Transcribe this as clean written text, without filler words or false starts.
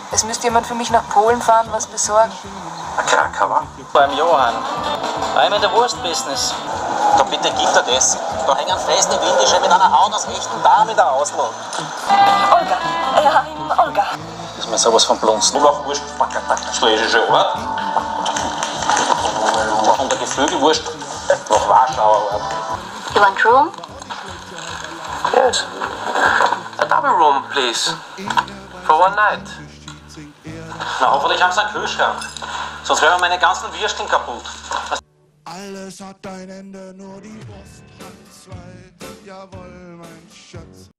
Es müsste jemand für mich nach Polen fahren, was besorgen. Ein Krakauer. Beim Johann. I'm in the Wurstbusiness. Da bitte gib dir das. Da hängen fest die Windische mit einer Haut aus echten Darm in der Auslage. Olga, ja, Olga. Das ist mir sowas von Blunzen. Nur auf Wurst, schlesische Art. Und der Geflügelwurst nach Warschauer Art. You want room? Yes. A double room, please. For one night. Na, hoffentlich haben sie einen Kühlschrank. Sonst wären meine ganzen Würsteln kaputt. Alles hat ein Ende, nur die Wurst hat zwei. Jawohl, mein Schatz.